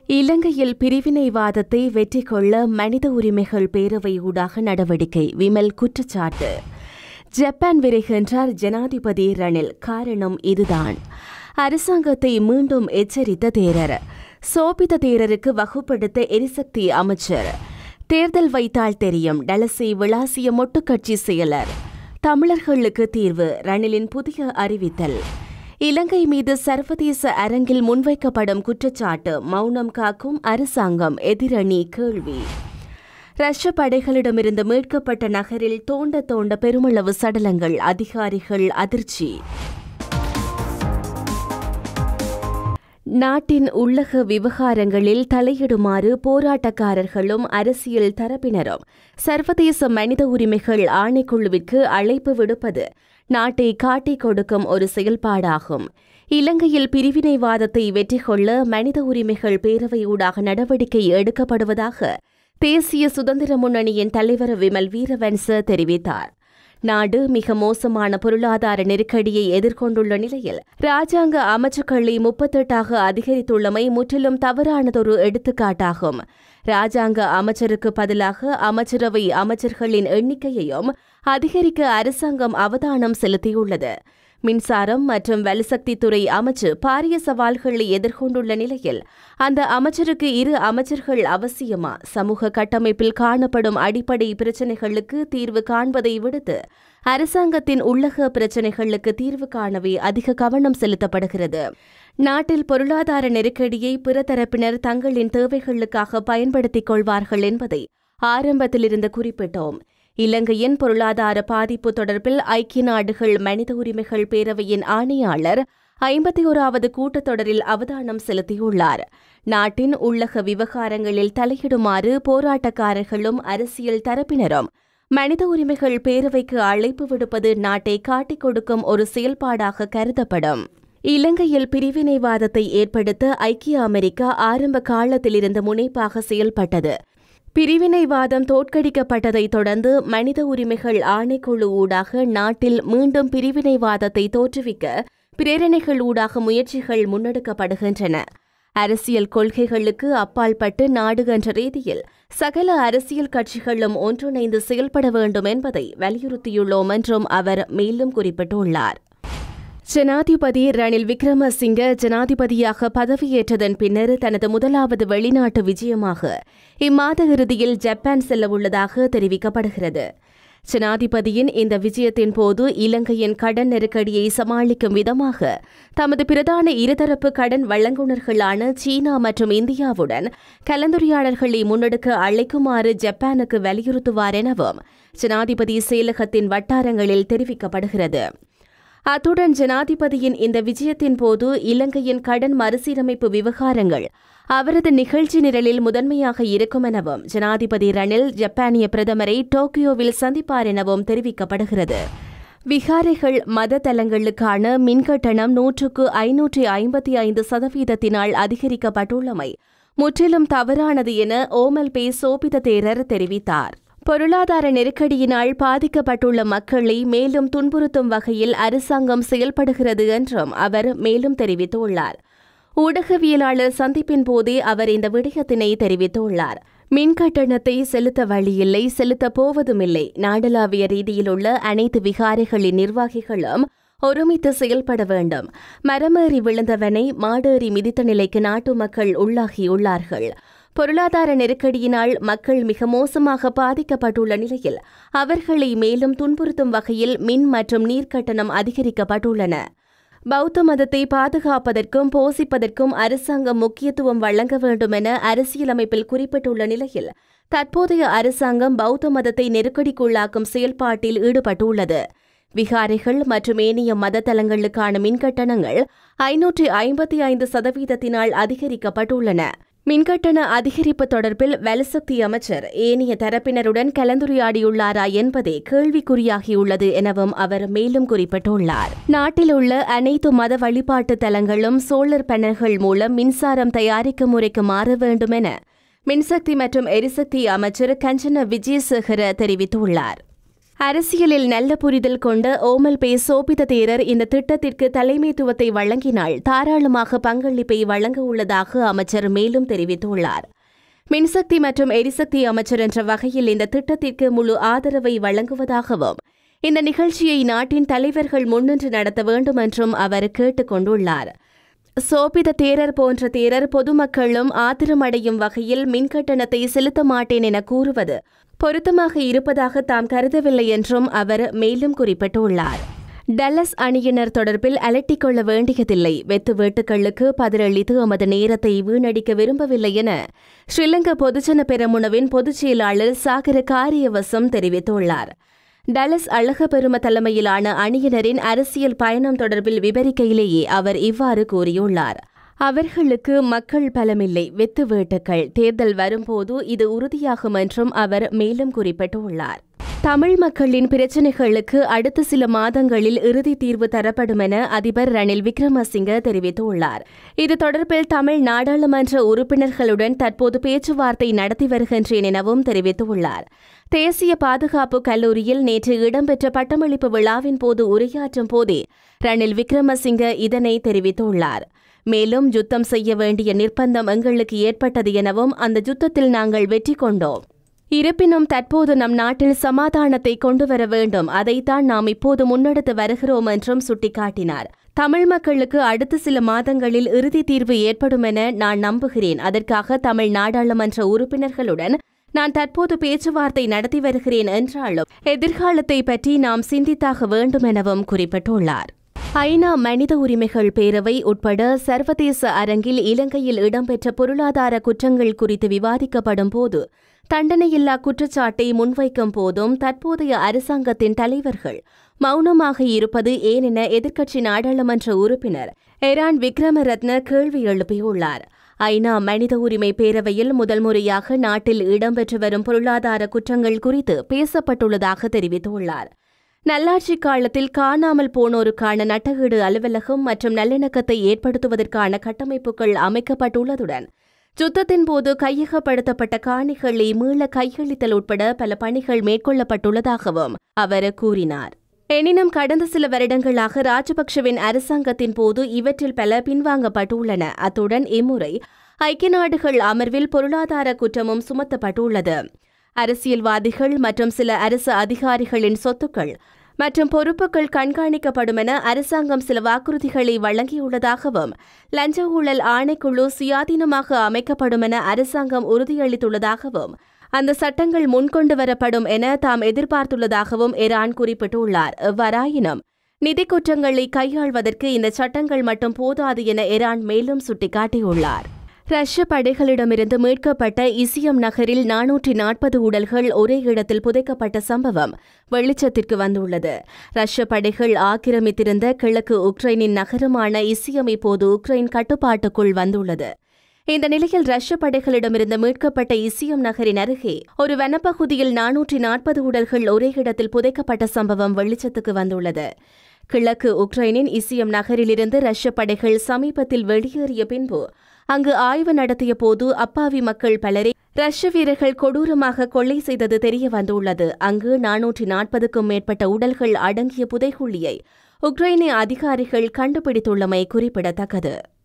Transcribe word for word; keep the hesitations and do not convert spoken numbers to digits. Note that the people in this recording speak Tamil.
இலங்கையில் பிரிவினைவாதத்தை வெற்றி கொள்ள மனித உரிமைகள் பேரவை ஊடாக நடவடிக்கை. விமல் குற்றச்சாட்டு. ஜப்பான் விரைகின்றார் ஜனாதிபதி ரணில். காரணம் இதுதான். அரசாங்கத்தை மீண்டும் எச்சரித்த தேரர். சோபித்த தேரருக்கு வகுப்படுத்த எரிசக்தி அமைச்சர். தேர்தல் வைத்தால் தெரியும். டலசி விளாசிய மொட்டுக்கட்சி செயலர். தமிழர்களுக்கு தீர்வு. ரணிலின் புதிய அறிவித்தல். இலங்கை மீது சர்வதேச அரங்கில் முன்வைக்கப்படும் குற்றச்சாட்டு. மௌனம் காக்கும் அரசாங்கம். எதிரணி கேள்வி. ரஷ்ய படைகளிடமிருந்து மீட்கப்பட்ட நகரில் தோண்ட தோண்ட பெருமளவு சடலங்கள். அதிகாரிகள் அதிர்ச்சி. நாட்டின் உள்ளக விவகாரங்களில் தலையிடுமாறு போராட்டக்காரர்களும் அரசியல் தரப்பினரும் சர்வதேச மனித உரிமைகள் ஆணைக்குழுவிற்கு அழைப்பு விடுப்பது நாட்டை காட்டிக் கொடுக்கும் ஒரு செயல்பாடாகும். இலங்கையில் பிரிவினைவாதத்தை வெற்றி கொள்ள மனித உரிமைகள் பேரவையூடாக நடவடிக்கை எடுக்கப்படுவதாக தேசிய சுதந்திர முன்னணியின் தலைவர் விமல் வீரவன்ச தெரிவித்தார். நாடு மிக மோசமான பொருளாதார நெருக்கடியை எதிர்கொண்டுள்ள நிலையில் ராஜாங்க அமைச்சுக்களை முப்பத்தெட்டாக அதிகரித்துள்ளமை முற்றிலும் தவறானதொரு எடுத்துக்காட்டாகும். ராஜாங்க அமைச்சருக்கு பதிலாக அமைச்சரவை அமைச்சர்களின் எண்ணிக்கையையும் அதிகரிக்க அரசாங்கம் அவதானம் செலுத்தியுள்ளது. மின்சாரம் மற்றும் வலுசக்தித்துறை அமைச்சு பாரிய சவால்களை எதிர்கொண்டுள்ள நிலையில் அந்த அமைச்சருக்கு இரு அமைச்சர்கள் அவசியமா? சமூக கட்டமைப்பில் காணப்படும் அடிப்படை பிரச்சினைகளுக்கு தீர்வு காண்பதை விடுத்து அரசாங்கத்தின் உள்ளக பிரச்சினைகளுக்கு தீர்வு காணவே அதிக கவனம் செலுத்தப்படுகிறது. நாட்டில் பொருளாதார நெருக்கடியை பிற தரப்பினர் தங்களின் தேவைகளுக்காக பயன்படுத்திக் கொள்வார்கள் என்பதை ஆரம்பத்திலிருந்து குறிப்பிட்டோம். இலங்கையின் பொருளாதார பாதிப்பு தொடர்பில் ஐக்கிய நாடுகள் மனித உரிமைகள் பேரவையின் ஆணையாளர் ஐம்பத்தி ஓராவது கூட்டத்தொடரில் அவதானம் செலுத்தியுள்ளார். நாட்டின் உள்ளக விவகாரங்களில் தலையிடுமாறு போராட்டக்காரர்களும் அரசியல் தரப்பினரும் மனித உரிமைகள் பேரவைக்கு அழைப்பு விடுப்பது நாட்டை காட்டிக் கொடுக்கும் ஒரு செயல்பாடாக கருதப்படும். இலங்கையில் பிரிவினைவாதத்தை ஏற்படுத்த ஐக்கிய அமெரிக்கா ஆரம்ப காலத்திலிருந்து முனைப்பாக செயல்பட்டது. பிரிவினைவாதம் தோற்கடிக்கப்பட்டதைத் தொடர்ந்து மனித உரிமைகள் ஆணைக்குழு ஊடாக நாட்டில் மீண்டும் பிரிவினைவாதத்தை தோற்றுவிக்க பிரேரணைகள் ஊடாக முயற்சிகள் முன்னெடுக்கப்படுகின்றன. அரசியல் கொள்கைகளுக்கு அப்பாற்பட்டு நாடு என்ற ரீதியில் சகல அரசியல் கட்சிகளும் ஒன்றிணைந்து செயல்பட வேண்டும் என்பதை வலியுறுத்தியுள்ளோம் என்றும் அவர் மேலும் குறிப்பிட்டுள்ளார். ஜனாதிபதி ரணில் விக்ரமசிங்க ஜனாதிபதியாக பதவியேற்றதன் பின்னர் தனது முதலாவது வெளிநாட்டு விஜயமாக இம்மாத இறுதியில் ஜப்பான் செல்லவுள்ளதாக தெரிவிக்கப்படுகிறது. ஜனாதிபதியின் இந்த விஜயத்தின் போது இலங்கையின் கடன் நெருக்கடியை சமாளிக்கும் விதமாக தமது பிரதான இருதரப்பு கடன் வழங்குநர்களான சீனா மற்றும் இந்தியாவுடன் கலந்துரையாடல்களை முன்னெடுக்க அழைக்குமாறு ஜப்பானுக்கு வலியுறுத்துவார் எனவும் ஜனாதிபதி செயலகத்தின் வட்டாரங்களில் தெரிவிக்கப்படுகிறது. அத்துடன் ஜனாதிபதியின் இந்த விஜயத்தின் போது இலங்கையின் கடன் மறுசீரமைப்பு விவகாரங்கள் அவரது நிகழ்ச்சி நிரலில் முதன்மையாக இருக்கும் எனவும் ஜனாதிபதி ரணில் ஜப்பானிய பிரதமரை டோக்கியோவில் சந்திப்பார் எனவும் தெரிவிக்கப்படுகிறது. விகாரைகள் மத தலங்களுக்கான மின்கட்டணம் நூற்றுக்கு ஐநூற்றி ஐம்பத்தி ஐந்து சதவீதத்தினால் அதிகரிக்கப்பட்டுள்ளமை முற்றிலும் தவறானது என ஓமல் பே சோபித தேரர் தெரிவித்தார். பொருளாதார நெருக்கடியினால் பாதிக்கப்பட்டுள்ள மக்களை மேலும் துன்புறுத்தும் வகையில் அரசாங்கம் செயல்படுகிறது என்றும் அவர் மேலும் தெரிவித்துள்ளார். ஊடகவியலாளர் சந்திப்பின் போதே அவர் இந்த விடயத்தினை தெரிவித்துள்ளார். மின் கட்டணத்தை செலுத்த வழியில்லை, செலுத்தப் போவதுமில்லை. நாடளாவிய ரீதியிலுள்ள அனைத்து விகாரைகளின் நிர்வாகிகளும் ஒருமித்து செயல்பட வேண்டும். மரமேறி விழுந்தவனை மாடேறி மிதித்த நிலைக்கு நாட்டு மக்கள் உள்ளாகியுள்ளார்கள். பொருளாதார நெருக்கடியினால் மக்கள் மிக மோசமாக பாதிக்கப்பட்டுள்ள நிலையில் அவர்களை மேலும் துன்புறுத்தும் வகையில் மின் மற்றும் நீர்க்கட்டணம் அதிகரிக்கப்பட்டுள்ளன. பௌத்த மதத்தை பாதுகாப்பதற்கும் போஷிப்பதற்கும் அரசாங்கம் முக்கியத்துவம் வழங்க வேண்டும் என அரசியலமைப்பில் குறிப்பிட்டுள்ள நிலையில் தற்போதைய அரசாங்கம் பௌத்த மதத்தை நெருக்கடிக்குள்ளாக்கும் செயல்பாட்டில் ஈடுபட்டுள்ளது. விகாரைகள் மற்றும் ஏனைய மத தலங்களுக்கான மின்கட்டணங்கள் ஐநூற்றி ஐம்பத்தி ஐந்து சதவீதத்தினால் அதிகரிக்கப்பட்டுள்ளன. மின்கட்டண அதிகரிப்பு தொடர்பில் வலுசக்தி அமைச்சர் ஏனைய தரப்பினருடன் கலந்துரையாடியுள்ளாரா என்பதே கேள்விக்குறியாகியுள்ளது எனவும் அவர் மேலும் குறிப்பிட்டுள்ளார். நாட்டில் உள்ள அனைத்து மத வழிபாட்டு தலங்களும் சோலார் பேனல்கள் மூலம் மின்சாரம் தயாரிக்கும் முறைக்கு மாற வேண்டும் என மின்சக்தி மற்றும் எரிசக்தி அமைச்சர் கஞ்சன விஜயசேகர தெரிவித்துள்ளார். அரசியலில் நல்ல புரிதல் கொண்ட ஓமல் பே சோபித தேரர் இந்த திட்டத்திற்கு தலைமைத்துவத்தை வழங்கினால் தாராளமாக பங்களிப்பை வழங்க உள்ளதாக அமைச்சர் மேலும் தெரிவித்துள்ளார். மின்சக்தி மற்றும் எரிசக்தி அமைச்சர் என்ற வகையில் இந்த திட்டத்திற்கு முழு ஆதரவை வழங்குவதாகவும் இந்த நிகழ்ச்சியை நாட்டின் தலைவர்கள் முன்னின்று நடத்த வேண்டும் என்றும் அவர் கேட்டுக் கொண்டுள்ளார். சோபித தேரர் போன்ற தேரர் பொதுமக்களும் ஆத்திரமடையும் வகையில் மின்கட்டணத்தை செலுத்த மாட்டேன் என கூறுவது பொருத்தமாக இருப்பதாக தாம் கருதவில்லை என்றும் அவர் மேலும் குறிப்பிட்டுள்ளார். டல்லஸ் அணியினர் தொடர்பில் அலட்டிக் கொள்ள வேண்டியதில்லை. வெத்து வேட்டுக்களுக்கு பதிலளித்து எமது நேரத்தை வீணடிக்க விரும்பவில்லை என ஸ்ரீலங்கா பொதுஜன பெரமுனவின் பொதுச் செயலாளர் சாகர காரியவசம் தெரிவித்துள்ளார். டலஸ் அழகபெரும தலைமையிலான அணியினரின் அரசியல் பயணம் தொடர்பில் விவரிக்கையிலேயே அவர் இவ்வாறு கூறியுள்ளார். அவர்களுக்கு மக்கள் பலமில்லை, வெத்து வேட்டுக்கள். தேர்தல் வரும்போது இது உறுதியாகும் என்றும் அவர் மேலும் குறிப்பிட்டுள்ளார். தமிழ் மக்களின் பிரச்சினைகளுக்கு அடுத்த சில மாதங்களில் இறுதி தீர்வு தரப்படும் என அதிபர் ரணில் விக்ரமசிங்க தெரிவித்துள்ளார். இது தொடர்பில் தமிழ் நாடாளுமன்ற உறுப்பினர்களுடன் தற்போது பேச்சுவார்த்தை நடத்தி வருகின்றேன் எனவும் தெரிவித்துள்ளார். தேசிய பாதுகாப்பு கல்லூரியில் நேற்று இடம்பெற்ற பட்டமளிப்பு விழாவின் போது உரையாற்றும் போதே ரணில் விக்ரமசிங்க இதனை தெரிவித்துள்ளார். மேலும் யுத்தம் செய்ய வேண்டிய நிர்பந்தம் எங்களுக்கு ஏற்பட்டது எனவும் அந்த யுத்தத்தில் நாங்கள் வெற்றி கொண்டோம். இருப்பினும் தற்போது நம் நாட்டில் சமாதானத்தை கொண்டுவர வேண்டும், அதைத்தான் நாம் இப்போது முன்னெடுத்து வருகிறோம் என்றும் சுட்டிக்காட்டினார். தமிழ் மக்களுக்கு அடுத்த சில மாதங்களில் இறுதி தீர்வு ஏற்படும் என நான் நம்புகிறேன். அதற்காக தமிழ் நாடாளுமன்ற உறுப்பினர்களுடன் நான் தற்போது பேச்சுவார்த்தை நடத்தி வருகிறேன் என்றாலும் எதிர்காலத்தை பற்றி நாம் சிந்தித்தாக வேண்டும் எனவும் குறிப்பிட்டுள்ளார். ஐநா மனித உரிமைகள் பேரவை உட்பட சர்வதேச அரங்கில் இலங்கையில் இடம்பெற்ற பொருளாதார குற்றங்கள் குறித்து விவாதிக்கப்படும் போது தண்டனையில்லா குற்றச்சாட்டை முன்வைக்கும் போதும் தற்போதைய அரசாங்கத்தின் தலைவர்கள் மௌனமாக இருப்பது ஏன் என எதிர்க்கட்சி நாடாளுமன்ற உறுப்பினர் எரான் விக்ரமரத்ன கேள்வி எழுப்பியுள்ளார். ஐநா மனித உரிமை பேரவையில் முதல் முறையாக நாட்டில் இடம்பெற்று வரும் பொருளாதார குற்றங்கள் குறித்து பேசப்பட்டுள்ளதாக தெரிவித்துள்ளார். நல்லாட்சி காலத்தில் காணாமல் போனோருக்கான நட்டகீடு அலுவலகம் மற்றும் நல்லிணக்கத்தை ஏற்படுத்துவதற்கான கட்டமைப்புகள் அமைக்கப்பட்டுள்ளதுடன் யுத்தத்தின் போது கையகப்படுத்தப்பட்ட காணிகளை மீள கையளித்தல் உட்பட பல பணிகள் மேற்கொள்ளப்பட்டுள்ளதாகவும் அவர் கூறினார். எனினும் கடந்த சில வருடங்களாக ராஜபக்சவின் அரசாங்கத்தின் போது இவற்றில் பல பின்வாங்கப்பட்டுள்ளன. அத்துடன் இம்முறை ஐக்கிய நாடுகள் அமர்வில் பொருளாதார குற்றமும் சுமத்தப்பட்டுள்ளது. அரசியல்வாதிகள் மற்றும் சில அரசு அதிகாரிகளின் சொத்துக்கள் மற்றும் பொறுப்புகள் கண்காணிக்கப்படும் என அரசாங்கம் சில வாக்குறுதிகளை வழங்கியுள்ளதாகவும் லஞ்ச ஊழல் ஆணைக்குழு சுயாதீனமாக அமைக்கப்படும் என அரசாங்கம் உறுதியளித்துள்ளதாகவும் அந்த சட்டங்கள் முன்கொண்டு வரப்படும் என தாம் எதிர்பார்த்துள்ளதாகவும் எரான் குறிப்பிட்டுள்ளார். எவ்வாறாயினும் நிதி குற்றங்களை கையாள்வதற்கு இந்த சட்டங்கள் மட்டும் போதாது என எரான் மேலும் சுட்டிக்காட்டியுள்ளார். ரஷ்ய படைகளிடமிருந்து மீட்கப்பட்ட இசியம் நகரில் நானூற்றி நாற்பது உடல்கள் ஒரே இடத்தில் புதைக்கப்பட்ட சம்பவம் வெளிச்சத்திற்கு வந்துள்ளது. ரஷ்ய படைகள் ஆக்கிரமித்திருந்த கிழக்கு உக்ரைனின் நகரமான இசியம் இப்போது உக்ரைன் கட்டுப்பாட்டுக்குள் வந்துள்ளது. இந்த நிலையில் ரஷ்ய படைகளிடமிருந்து மீட்கப்பட்ட இசியம் நகரின் அருகே ஒரு வனப்பகுதியில் நானூற்றி நாற்பது உடல்கள் ஒரே இடத்தில் புதைக்கப்பட்ட சம்பவம் வெளிச்சத்துக்கு வந்துள்ளது. கிழக்கு உக்ரைனின் இசியம் நகரிலிருந்து ரஷ்ய படைகள் சமீபத்தில் வெளியேறிய பின்பு அங்கு ஆய்வு நடத்திய போது அப்பாவி மக்கள் பலரை ரஷ்ய வீரர்கள் கொடூரமாக கொள்ளை செய்தது தெரிய வந்துள்ளது. அங்கு நானூற்றி நாற்பதுக்கும் மேற்பட்ட உடல்கள் அடங்கிய புதைகுழியை உக்ரைனிய அதிகாரிகள் கண்டுபிடித்துள்ளமை குறிப்பிடத்தக்கது.